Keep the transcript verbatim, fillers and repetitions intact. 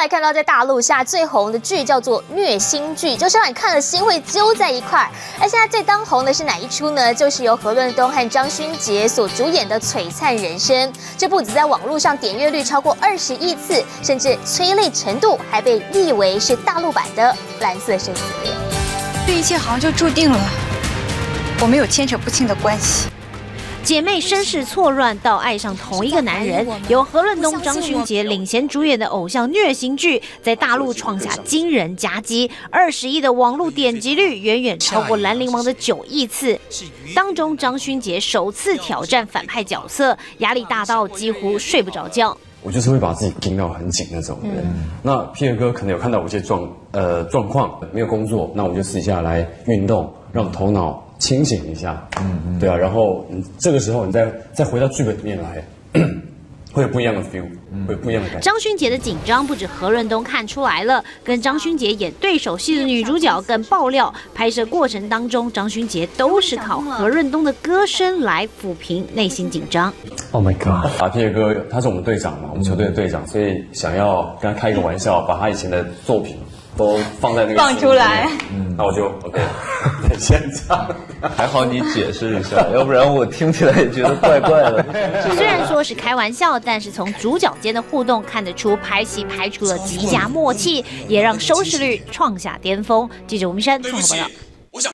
来看到在大陆下最红的剧叫做虐心剧，就是让你看了心会揪在一块。而现在最当红的是哪一出呢？就是由何润东和张勋杰所主演的《璀璨人生》。这部只在网络上点阅率超过二十亿次，甚至催泪程度还被誉为是大陆版的《蓝色生死恋》。 这一切好像就注定了，我们有牵扯不清的关系。 姐妹身世错乱到爱上同一个男人，由何润东、张勋杰领衔主演的偶像虐心剧，在大陆创下惊人佳绩，二十亿的网络点击率远远超过《兰陵王》的九亿次。当中，张勋杰首次挑战反派角色，压力大到几乎睡不着觉。 我就是会把自己盯到很紧那种人。嗯、那皮尔哥可能有看到我一些状呃状况，没有工作，那我就私底下来运动，让头脑清醒一下。嗯嗯，对啊，然后嗯这个时候你再再回到剧本里面来，会有不一样的 feel， 会有不一样的感觉。 张勋杰的紧张不止何润东看出来了，跟张勋杰演对手戏的女主角更爆料，拍摄过程当中，张勋杰都是靠何润东的歌声来抚平内心紧张。 Oh my god！ 啊，皮尔哥他是我们队长嘛，我们球队的队长，所以想要跟他开一个玩笑，把他以前的作品都放在那个放出来。 嗯，那我就 OK， 先这样。 还好你解释一下，要不然我听起来也觉得怪怪的。 虽然说是开玩笑，但是从主角间的互动看得出拍戏拍出了极佳默契，也让收视率创下巅峰。记者吴明山综合报道。